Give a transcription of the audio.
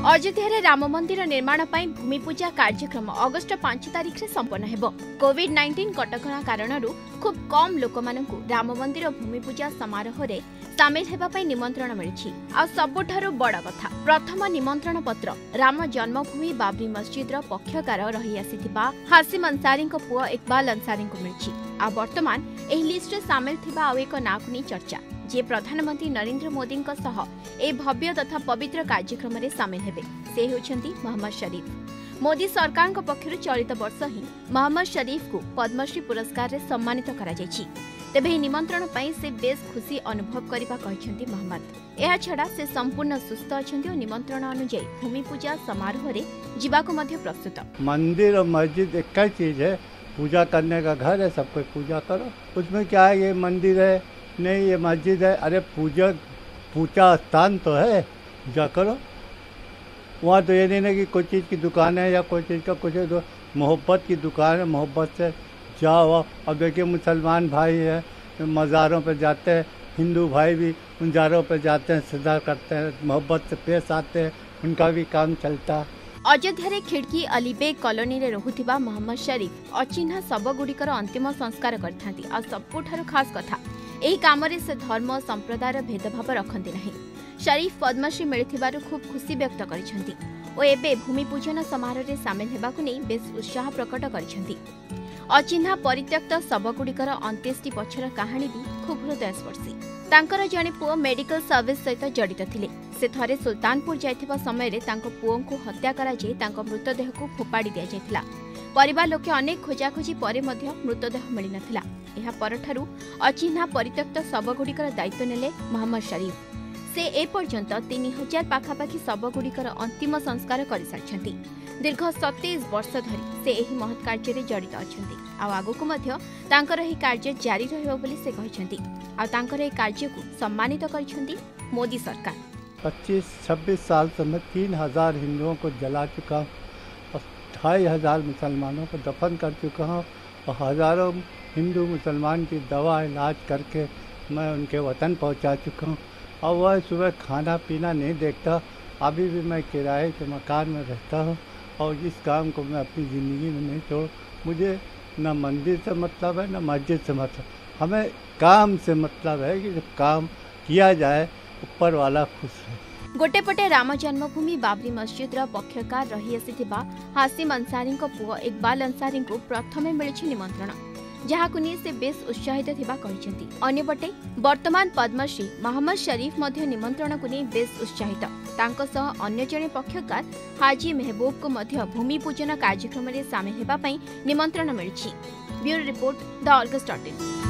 अयोध्या राम मंदिर निर्माण पर भूमि पूजा कार्यक्रम अगस्ट 5 तारिख में संपन्न हेबो। कोविड-19 कटकणा कारण खूब कम लोक राम मंदिर भूमि पूजा समारोह रे सामिल हेबा पई निमंत्रण मिलिछि। आ सबुठारु बड़ कथा प्रथम निमंत्रण पत्र राम जन्मभूमि बाबरी मस्जिद रो पक्षकार रही आसीथिबा हासिम अंसारी को पुओ इकबाल अंसारी को मिलिछि। आ वर्तमान एही लिस्ट रे सामिल थिबा आ एक नाक नि चर्चा जे प्रधानमंत्री नरेंद्र मोदी ए भव्य तथा पवित्र कार्यक्रम में सामिल हेबे से होछंती मोहम्मद शरीफ। मोदी सरकार पक्षरु चलित वर्ष ही मोहम्मद शरीफ को पद्मश्री पुरस्कार रे सम्मानित करा जायछि। तेबे निमंत्रण पई से बेस खुशी अनुभव करबा कहिसंती मोहम्मद। एहा छडा से संपूर्ण सुस्थ अछंती और निमंत्रण अनुसार भूमि पूजा समारोह रे जीवा को मध्य प्रस्तुत। मंदिर और मस्जिद एक ही चीज है, पूजा करने का घर है, सब कोई पूजा करो। उसमें क्या है, ये मंदिर है नहीं ये मस्जिद है, अरे पूजा स्थान तो है, पूजा करो। वहाँ तो ये नहीं है कि कोई चीज़ की दुकान है या कोई चीज़ का कुछ है, तो मोहब्बत की दुकान है, मोहब्बत से जाओ। अब देखिए मुसलमान भाई है मज़ारों पर जाते हैं, हिंदू भाई भी उन ज़ारों पर जाते हैं, सदा करते हैं, मोहब्बत से पेश आते हैं, उनका भी काम चलता। अयोध्या खिड़की अलीबेग कॉलोनी रे रहुथिबा मोहम्मद शरीफ अचिन्हा शबगुड़िकर अंतिम संस्कार करथांती। आ सबुठारु खास कथा एही कामरे से धर्म संप्रदायर भेदभाव रखती नहीं। शरीफ पद्मश्री मिलिथिबारु खूब खुशी व्यक्त करिसेंती और एबे भूमि पूजन समारोह रे शामिल हेबाकु नै बेस उत्साह प्रकट करिसेंती। अचिन्हा परित्यक्त शबगुड़िकर अंत्येष्टि पछर कहानी भी खूब हृदयस्पर्शी। तांकर जणे पुओ मेडिकल सर्विस सहित जड़ित थिले। से थरे सुल्तानपुर जाइथिबा समय रे तांको पुओंकु हत्या करा जे तांको मृतदेह को फोपाड़ी दिया जायथिला। परिवार लोके अनेक खोजाखोजी परे मध्य मृतदेह मिली नथिला। एहा परठारु अचिन्हा परित्यक्त शबगुड़िकर दायित्व नेले मोहम्मद शरीफ। से ए पर्यंत 3000 पाखापाखि शबगुड़िकर अंतिम संस्कार कर सारिछंती। दीर्घ 27 वर्ष धरी से एही महत् कार्य रे जड़ित अछंती। आ आगुकु मध्य तांकर एही कार्य जारी रहइबो बोली से कहिसंती। आ तांकर एही कार्य को सम्मानित करिसंती मोदी सरकार। 25-26 साल से मैं 3000 हिंदुओं को जला चुका हूँ और 2500 मुसलमानों को दफन कर चुका हूँ और हज़ारों हिंदू मुसलमान की दवा इलाज करके मैं उनके वतन पहुँचा चुका हूँ। और वह सुबह खाना पीना नहीं देखता। अभी भी मैं किराए के मकान में रहता हूँ और इस काम को मैं अपनी ज़िंदगी में नहीं छोड़। मुझे न मंदिर से मतलब है न मस्जिद से मतलब, हमें काम से मतलब है कि जब काम किया जाए ऊपर वाला खुश है। गोटेपटे राम जन्मभूमि बाबरी मस्जिद पक्षकार रही आसीथिबा हासिम अंसारी को पुओ इकबाल अंसारी को प्रथमे मिलिछि निमंत्रण, जहाकु नि से बेस उत्साहित थिबा कहिसेंती। अन्यपटे वर्तमान पद्मश्री मोहम्मद शरीफ मध्य निमंत्रण को नि बेस उत्साहित। तांको सह अन्य जणे पक्षकार हाजी महबूब को मध्य भूमि पूजन कार्यक्रम रे शामिल हेबा पई निमंत्रण मिलिछि। Bureau report the अर्गस.in।